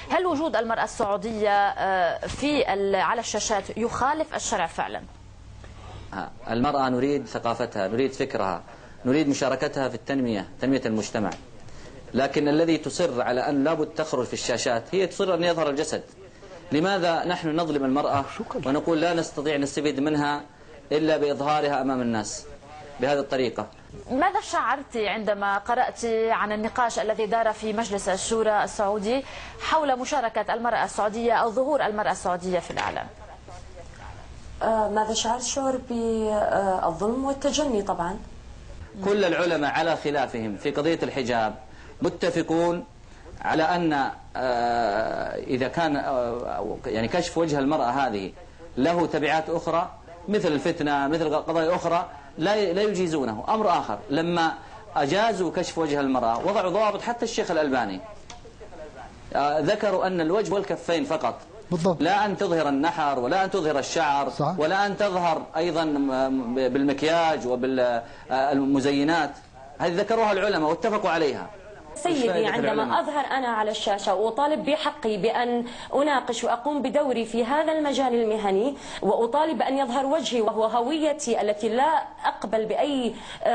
هل وجود المرأة السعودية على الشاشات يخالف الشرع فعلا؟ المرأة نريد ثقافتها، نريد فكرها، نريد مشاركتها في تنمية المجتمع، لكن الذي تصر على أن لابد تخرج في الشاشات هي تصر أن يظهر الجسد. لماذا نحن نظلم المرأة ونقول لا نستطيع نستفيد منها إلا بإظهارها أمام الناس بهذه الطريقة؟ ماذا شعرت عندما قرأت عن النقاش الذي دار في مجلس الشورى السعودي حول مشاركة المرأة السعودية أو ظهور المرأة السعودية في الإعلام؟ ماذا شعرت؟ شعور بالظلم والتجني طبعا. كل العلماء على خلافهم في قضية الحجاب متفقون على أن إذا كان يعني كشف وجه المرأة هذه له تبعات أخرى مثل الفتنة مثل قضايا أخرى لا يجيزونه. أمر آخر، لما أجازوا كشف وجه المرأة وضعوا ضوابط، حتى الشيخ الألباني ذكروا أن الوجه والكفين فقط، بالضبط. لا أن تظهر النحر ولا أن تظهر الشعر، صح. ولا أن تظهر أيضا بالمكياج وبالمزينات. هذه ذكروها العلماء واتفقوا عليها. سيدي، عندما أظهر أنا على الشاشة وأطالب بحقي بأن أناقش وأقوم بدوري في هذا المجال المهني، وأطالب بأن يظهر وجهي وهو هويتي التي لا أقبل بأي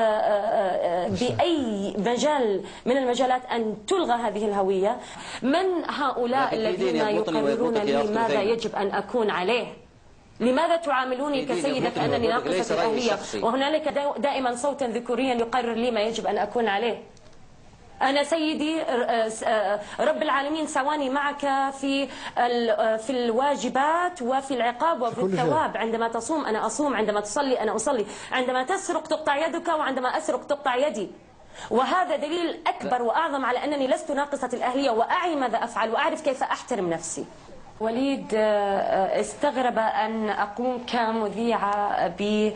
مجال من المجالات أن تلغى هذه الهوية، من هؤلاء الذين يقررون لي ماذا يجب أن أكون عليه؟ لماذا تعاملوني كسيدة كأنني ناقصة الأهلية وهنالك دائما صوتا ذكوريا يقرر لي ما يجب أن أكون عليه؟ أنا سيدي رب العالمين سواني معك في الواجبات وفي العقاب وفي الثواب. عندما تصوم أنا أصوم، عندما تصلي أنا أصلي، عندما تسرق تقطع يدك وعندما أسرق تقطع يدي. وهذا دليل أكبر وأعظم على أنني لست ناقصة الأهلية وأعي ماذا أفعل وأعرف كيف أحترم نفسي. وليد استغرب أن أقوم كمذيعة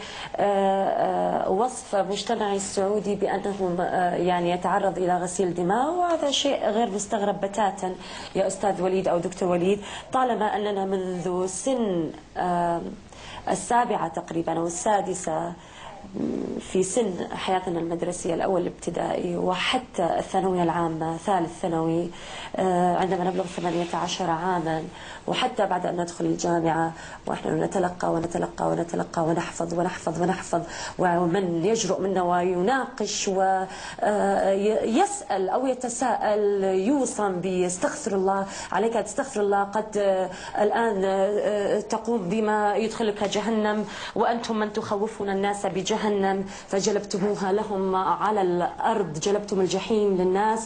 بوصف مجتمعي السعودي بأنه يعني يتعرض إلى غسيل دماء، وهذا شيء غير مستغرب بتاتا يا أستاذ وليد أو دكتور وليد، طالما أننا منذ سن السابعة تقريبا أو السادسة في سن حياتنا المدرسية الأول الابتدائي وحتى الثانوية العامة ثالث ثانوي، عندما نبلغ 18 عاما، وحتى بعد أن ندخل الجامعة ونحن نتلقى ونتلقى ونتلقى ونحفظ ونحفظ ونحفظ، ومن يجرؤ منا ويناقش ويسأل أو يتساءل يوصم باستغفر الله، عليك تستغفر الله، قد الآن تقوم بما يدخلك جهنم وأنتم من تخوفون الناس بجهنم فجلبتموها لهم على الأرض، جلبتم الجحيم للناس،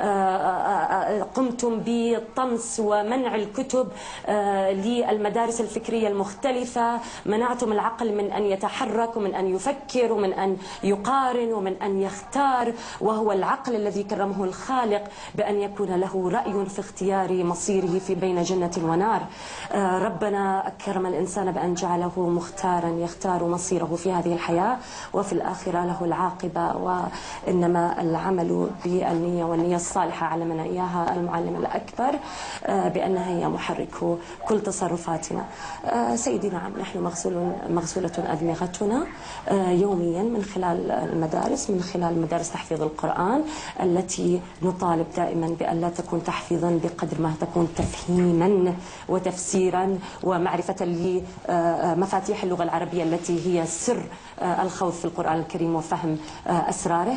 قمتم بالطمس ومنع الكتب للمدارس الفكرية المختلفة، منعتم العقل من أن يتحرك ومن أن يفكر ومن أن يقارن ومن أن يختار، وهو العقل الذي كرمه الخالق بأن يكون له رأي في اختيار مصيره في بين جنة ونار. ربنا أكرم الإنسان بأن جعله مختارا يختار مصيره في هذه الحياة وفي الآخرة له العاقبة، وإنما العمل بالنية، والنية الصالحة علمنا إياها المعلم الأكبر بأنها هي محرك كل تصرفاتنا. سيدي نعم، نحن مغسولة أدمغتنا يوميا من خلال المدارس، من خلال مدارس تحفيظ القرآن التي نطالب دائما بأن لا تكون تحفيظا بقدر ما تكون تفهيما وتفسيرا ومعرفة لمفاتيح اللغة العربية التي هي سر الخوض في القرآن الكريم وفهم أسراره.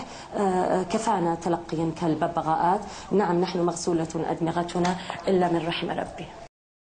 كفانا تلقيا كالببغاءات. نعم نحن مغسولة أدمغتنا إلا من رحم ربي.